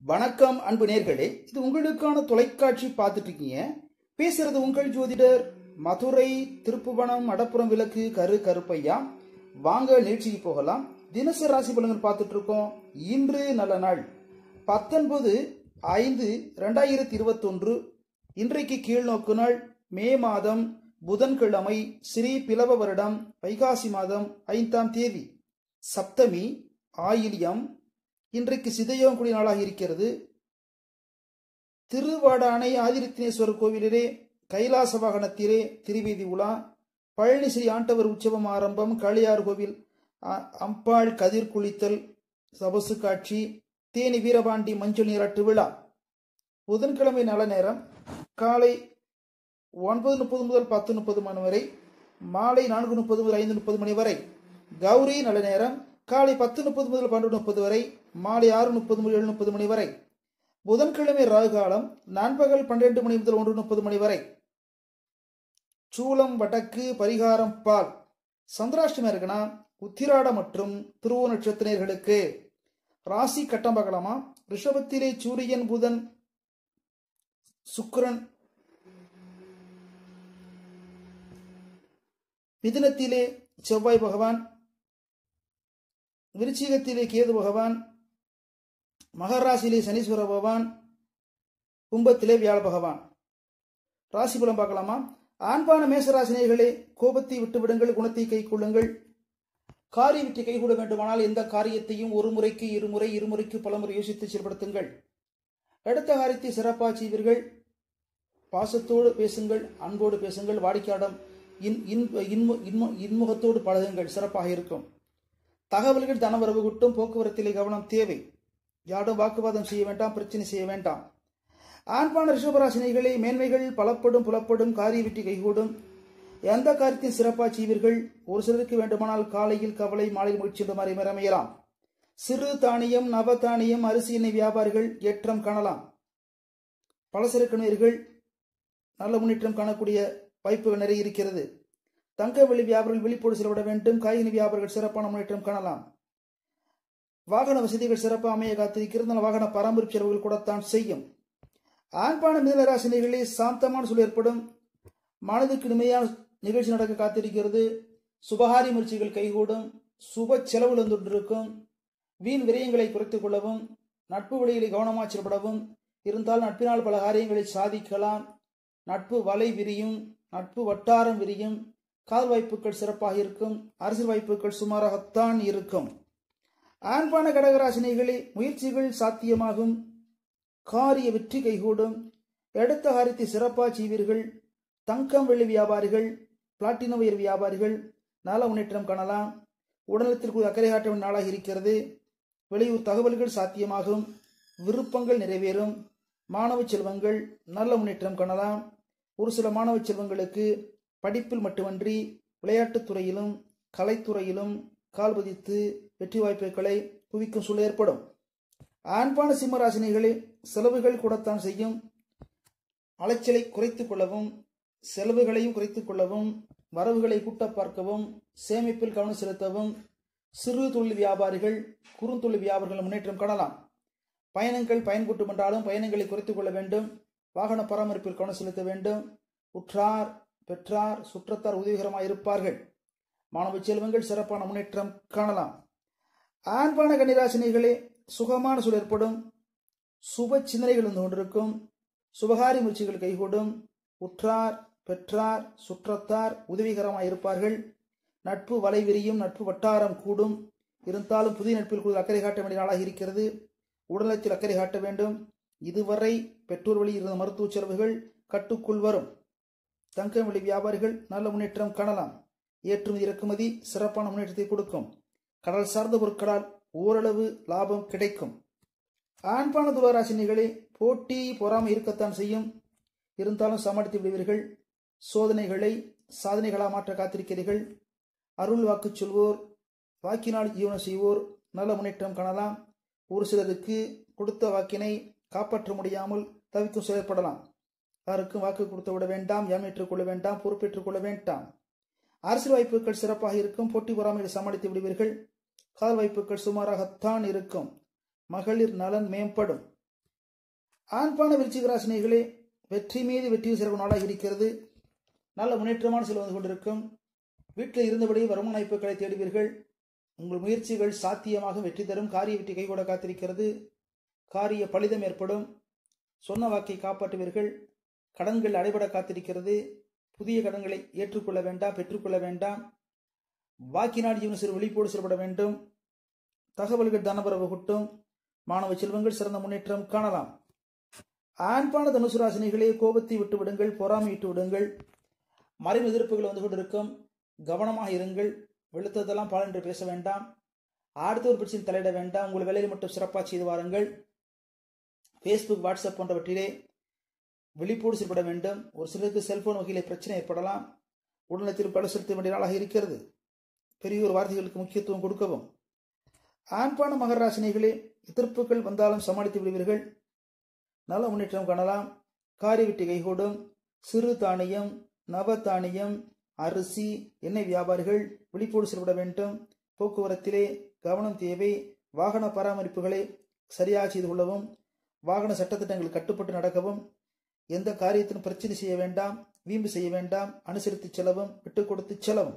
வணக்கம் அன்பு நேர்களே, இது உங்களுக்கான தொலைக்காட்சி பார்த்துட்டு இருக்கீங்க. பேசுறது உங்கள் ஜோதிடர் மதுரை திருப்புவனம் மடப்புறம் விளக்கு கருப்பையா. வாங்க நிகழ்ச்சிக்கு போகலாம். தினசரி ராசி பலன்கள் பார்த்துட்டு இருக்கோம். இன்று நல்ல நாள் 19/5/2021. இன்றைக்கு கீழ்நோக்கு நாள் மே மாதம் புதன்கிழமை, ஸ்ரீ பிலவ வருடம் வைகாசி மாதம் 5ஆம் தேதி, சப்தமி ஆயில்யம். இன்றைக்கு சிதையோம் கூடிய நாளாக இருக்கிறது. திருவாடானை ஆதிரத்தினேஸ்வரர் கோவிலிலே கைலாச வாகனத்திலே திருவீதி உலா, பழனி ஸ்ரீ ஆண்டவர் உற்சவம் ஆரம்பம், காளியார் கோவில் அம்பாள் கதிர் குளித்தல் சபசு காட்சி, தேனி வீரபாண்டி மஞ்சள் நீராட்டு விழா. புதன்கிழமை நல்ல நேரம் காலை 9:30 முதல் 10:30 மணி வரை, மாலை 4:30 முதல் 5:30 மணி வரை. கௌரி நல்ல நேரம் காலை 10:30 முதல் 12:30 வரை, மாலை 6:30 முதல் 7:30 மணி வரை. புதன்கிழமை ராகு காலம் நண்பகல் 12 மணி முதல் 1:30 மணி வரை. சூலம் வடக்கு, பரிகாரம் பால். சந்திராஷ்டமி இருக்குன்னா உத்திராட மற்றும் திருவோண நட்சத்திரர்களுக்கு. ராசி கட்டம் பார்க்கலாமா? ரிஷபத்திலே சூரியன் புதன் சுக்கிரன், மிதுனத்திலே செவ்வாய் பகவான், விருச்சிகத்திலே கேது பகவான், மகராசியிலே சனீஸ்வர பகவான், கும்பத்திலே வியாழ பகவான். ராசி பலம் பார்க்கலாமா? ஆண்பான மேசராசினியர்களே, கோபத்தை விட்டுவிடுங்கள், குணத்தை கை கொள்ளுங்கள். காரிய வெற்றி கைகூட வேண்டுமானால் எந்த காரியத்தையும் ஒரு முறைக்கு இருமுறை, இருமுறைக்கு பலமுறை யோசித்து செயல்படுத்துங்கள். அடுத்த காரியத்தை சிறப்பாக செய்வீர்கள். பாசத்தோடு பேசுங்கள், அன்போடு பேசுங்கள், வாடிக்கையாடம் இன்முகத்தோடு பழகுங்கள், சிறப்பாக இருக்கும். தகவல்கள் தனவரவு கூட்டும். போக்குவரத்திலே கவனம் தேவை. யாரும் வாக்குவாதம் செய்ய வேண்டாம், பிரச்சனை செய்ய வேண்டாம். ஆண்பான ரிஷபராசினிகளே, மேன்மைகள் பலப்படும், புலப்படும், காரிய வெற்றி கைகூடும். எந்த காரியத்தையும் சிறப்பாக செய்வீர்கள். ஒரு சிலருக்கு வேண்டுமானால் காலையில் கவலை, மாலையில் முயற்சி என்ற மாதிரி அமையலாம். சிறு தானியம், நவ தானியம், அரிசி எண்ணெய் வியாபாரிகள் ஏற்றம் காணலாம். பலசரக்கு நேயர்கள் நல்ல முன்னேற்றம் காணக்கூடிய வாய்ப்புகள் நிறைய இருக்கிறது. தங்க வெள்ளி வியாபாரிகள் விழிப்போடு செலவிட வேண்டும். காய்கறி வியாபாரிகள் சிறப்பான முன்னேற்றம் காணலாம். வாகன வசதிகள் சிறப்பாக அமைய காத்திருக்கிறது. வாகன பராமரிப்பு செலவுகள் கூடத்தான் செய்யும். ஆண்பான மிதனராசினிகளே, சாந்தமான சூழல் ஏற்படும். மனதுக்கு இனிமையான நிகழ்ச்சி நடக்க காத்திருக்கிறது. சுபகாரி முயற்சிகள் கைகூடும். சுப செலவுகள் வந்துருக்கும். வீண் விரயங்களை குறைத்துக் கொள்ளவும், நட்பு வழிகளை கவனமாக செயல்படவும். இருந்தால் நட்பினால் பல காரியங்களை சாதிக்கலாம். நட்பு வலை விரியும், நட்பு வட்டாரம் விரியும். காதல் வாய்ப்புகள் சிறப்பாக இருக்கும். அரசியல் வாய்ப்புகள் சுமாராகத்தான் இருக்கும். ஆண்பான கடகராசினிகளே, முயற்சிகள் சாத்தியமாகும். காரிய வெற்றி கைகூடும். எடுத்த காரியத்தை சிறப்பாக செய்வீர்கள். தங்கம் வெள்ளி வியாபாரிகள், பிளாட்டினம் உயர் வியாபாரிகள் நல்ல முன்னேற்றம் காணலாம். உடல்நலத்திற்கு அக்கறை காட்ட வேண்டிய நாளாக இருக்கிறது. வெளியூர் தகவல்கள் சாத்தியமாகும். விருப்பங்கள் நிறைவேறும். மாணவ செல்வங்கள் நல்ல முன்னேற்றம் காணலாம். ஒரு சில மாணவ செல்வங்களுக்கு படிப்பில் மட்டுமன்றி விளையாட்டுத் துறையிலும் கலைத்துறையிலும் கால் பதித்து வெற்றி வாய்ப்புகளை குவிக்கும் சூழல் ஏற்படும். ஆண்பான சிம்மராசினிகளே, செலவுகள் கூடத்தான் செய்யும். அலைச்சலை குறைத்துக் கொள்ளவும், செலவுகளையும் குறைத்துக் கொள்ளவும், வரவுகளை கூட்ட பார்க்கவும், சேமிப்பில் கவனம் செலுத்தவும். சிறு தொழில் வியாபாரிகள், குறுந்தொழில் வியாபாரிகள் முன்னேற்றம் காணலாம். பயணங்கள் பயன்பட்டு என்றாலும் பயணங்களை குறைத்துக் கொள்ள வேண்டும். வாகன பராமரிப்பில் கவனம் செலுத்த வேண்டும். உற்றார் பெற்றார் சுற்றத்தார் உதவிகரமாக இருப்பார்கள். மாணவ செல்வங்கள் சிறப்பான முன்னேற்றம் காணலாம். ஆண்பான கன்னிராசினிகளே, சுகமான சூழல் ஏற்படும். சுப சிந்தனைகள் வந்து கொண்டிருக்கும். சுபகாரி முயற்சிகள் கைகூடும். உற்றார் பெற்றார் சுற்றத்தார் உதவிகரமாக இருப்பார்கள். நட்பு வலை விரியும். நட்பு வட்டாரம் கூடும். இருந்தாலும் புதிய நட்பில் கூடுதல் அக்கறை காட்ட வேண்டிய நாளாக இருக்கிறது. உடல்நலத்தில் அக்கறை காட்ட வேண்டும். இதுவரை பெற்றோர் வழி இருந்த மருத்துவ செலவுகள் கட்டுக்குள் வரும். தங்கம் வெள்ளி வியாபாரிகள் நல்ல முன்னேற்றம் காணலாம். ஏற்றுமதி இறக்குமதி சிறப்பான முன்னேற்றத்தை கொடுக்கும். கடல் சார்ந்த பொருட்களால் ஓரளவு லாபம் கிடைக்கும். ஆண்பான துளாராசினிகளே, போட்டி பொறாமை இருக்கத்தான் செய்யும். இருந்தாலும் சமாளித்து விடுவீர்கள். சோதனைகளை சாதனைகளாக மாற்ற காத்திருக்கிறீர்கள். அருள் வாக்கு சொல்வோர், வாக்கினால் ஜீவனம் செய்வோர் நல்ல முன்னேற்றம் காணலாம். ஒரு சிலருக்கு கொடுத்த வாக்கினை காப்பாற்ற முடியாமல் தவிக்கும் செயல்படலாம். யாருக்கும் வாக்கு கொடுத்து விட வேண்டாம். ஏமாற்றிக் கொள்ள வேண்டாம். பொறுப்பேற்றுக் கொள்ள வேண்டாம். அரசியல் வாய்ப்புகள் சிறப்பாக இருக்கும். போட்டி பொறாமையை சமாளித்து விடுவீர்கள். காதல் வாய்ப்புகள் சுமாராகத்தான் இருக்கும். மகளிர் நலன் மேம்படும். ஆண்பான விருச்சிக ராசினிகளே, வெற்றி மீது வெற்றி சிறப்பு நாளாக இருக்கிறது. நல்ல முன்னேற்றமான செல்வம் வந்து கொண்டிருக்கும். வீட்டில் இருந்தபடி வருமான வாய்ப்புகளை தேடுவீர்கள். உங்கள் முயற்சிகள் சாத்தியமாக வெற்றி தரும். காரிய வெற்றி கைகூட காத்திருக்கிறது. காரிய பலிதம் ஏற்படும். சொன்ன வாக்கை காப்பாற்றுவீர்கள். கடன்கள் அடைபட காத்திருக்கிறது. புதிய கடன்களை ஏற்றுக்கொள்ள வேண்டாம், பெற்றுக்கொள்ள வேண்டாம். வாக்கினால் ஜீவன சிறு விழிப்போடு செயல்பட வேண்டும். தகவல்கள் தனபரவு கூட்டும். மாணவ செல்வங்கள் சிறந்த முன்னேற்றம் காணலாம். ஆண்பான தனுசு ராசினிகளே, கோபத்தை விட்டு விடுங்கள், பொறாமை விட்டு விடுங்கள். மறைவு எதிர்ப்புகள் வந்து கொண்டிருக்கும். கவனமாக இருங்கள். வெளுத்ததெல்லாம் பால் என்று பேச வேண்டாம். அடுத்த ஒரு பிரச்சனை தலையிட வேண்டாம். உங்கள் வேலையில் மட்டும் சிறப்பாக செய்து வாருங்கள். ஃபேஸ்புக், வாட்ஸ்அப் போன்றவற்றிலே விழிப்போடு செயல்பட வேண்டும். ஒரு சிலருக்கு செல்போன் வகையிலே பிரச்சனை ஏற்படலாம். உடல்நலத்தில் பல செலுத்த வேண்டிய நாளாக இருக்கிறது. பெரியோர் வார்த்தைகளுக்கு முக்கியத்துவம் கொடுக்கவும். ஆண்பான மகர ராசினிகளே, எதிர்ப்புகள் வந்தாலும் சமாளித்து விடுவீர்கள். நல்ல முன்னேற்றம் காணலாம். காரிய வெற்றி கைகூடும். சிறு தானியம், நவ தானியம், அரிசி, எண்ணெய் வியாபாரிகள் விழிப்போடு செயல்பட வேண்டும். போக்குவரத்திலே கவனம் தேவை. வாகன பராமரிப்புகளை சரியாக செய்து கொள்ளவும். வாகன சட்டத்திட்டங்கள் கட்டுப்பட்டு நடக்கவும். எந்த காரியத்திலும் பிரச்சனை செய்ய வேண்டாம், வீம்பு செய்ய வேண்டாம். அனுசரித்து செலவும், விட்டுக் கொடுத்து செலவும்.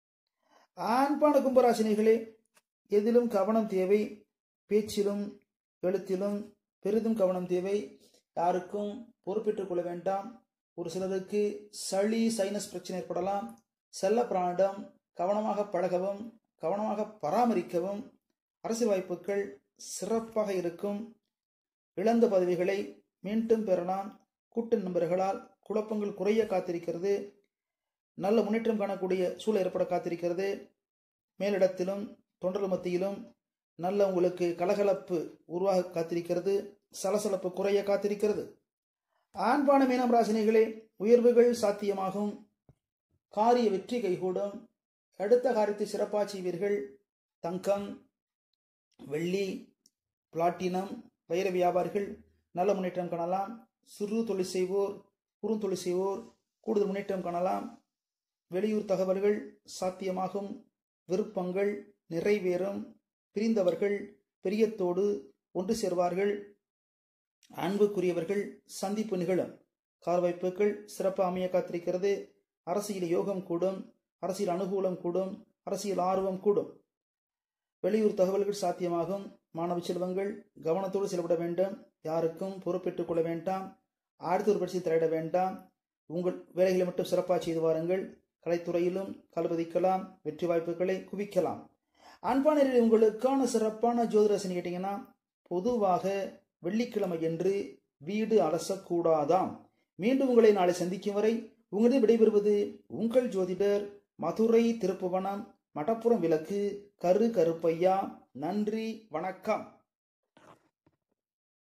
ஆண்பான கும்பராசினிகளே, எதிலும் கவனம் தேவை. பேச்சிலும் எழுத்திலும் பெரிதும் கவனம் தேவை. யாருக்கும் பொறுப்பேற்றுக் கொள்ள வேண்டாம். ஒரு சிலருக்கு சளி, சைனஸ் பிரச்சனை ஏற்படலாம். செல்ல பிராணிடம் கவனமாக பழகவும், கவனமாக பராமரிக்கவும். அரசியல் வாய்ப்புகள் சிறப்பாக இருக்கும். இழந்த பதவிகளை மீண்டும் பெறலாம். கூட்டு நண்பர்களால் குழப்பங்கள் குறைய காத்திருக்கிறது. நல்ல முன்னேற்றம் காணக்கூடிய சூழல் ஏற்பட காத்திருக்கிறது. மேலிடத்திலும் தொண்டர்கள் மத்தியிலும் நல்ல உங்களுக்கு கலகலப்பு உருவாக காத்திருக்கிறது. சலசலப்பு குறைய காத்திருக்கிறது. ஆண்பான மீனம் ராசினிகளே, உயர்வுகள் சாத்தியமாகும். காரிய வெற்றி கைகூடும். அடுத்த காரியத்தை சிறப்பாக செய்வீர்கள். தங்கம், வெள்ளி, பிளாட்டினம், வைர வியாபாரிகள் நல்ல முன்னேற்றம் காணலாம். சிறு தொழில் செய்வோர், குறுந்தொழில் செய்வோர் கூடுதல் முன்னேற்றம் காணலாம். வெளியூர் தகவல்கள் சாத்தியமாகும். விருப்பங்கள் நிறைவேறும். பிரிந்தவர்கள் பிரியத்தோடு ஒன்று சேர்வார்கள். அன்புக்குரியவர்கள் சந்திப்பு நிகழும். கார் வாய்ப்புகள் சிறப்பாக அமைய காத்திருக்கிறது. அரசியல் யோகம் கூடும். அரசியல் அனுகூலம் கூடும். அரசியல் ஆர்வம் கூடும். வெளியூர் தகவல்கள் சாத்தியமாகும். மாணவ செல்வங்கள் கவனத்தோடு செயல்பட வேண்டும். யாருக்கும் பொறுப்பேற்றுக் கொள்ள வேண்டாம். அடுத்த ஒரு பட்சத்தில் தலையிட வேண்டாம். உங்கள் வேலைகளை மட்டும் சிறப்பாக செய்து வாருங்கள். கலைத்துறையிலும் கல்வதிக்கலாம். வெற்றி வாய்ப்புகளை குவிக்கலாம். அன்பான உங்களுக்கான சிறப்பான ஜோதிராசினி கேட்டீங்கன்னா, பொதுவாக வெள்ளிக்கிழமை என்று வீடு அலசக்கூடாதாம். மீண்டும் உங்களை நாளை சந்திக்கும் வரை உங்களிடம் விடைபெறுவது உங்கள் ஜோதிடர் மதுரை திருப்புவனம் மடப்புறம் விளக்கு கரு கருப்பையா. நன்றி, வணக்கம்.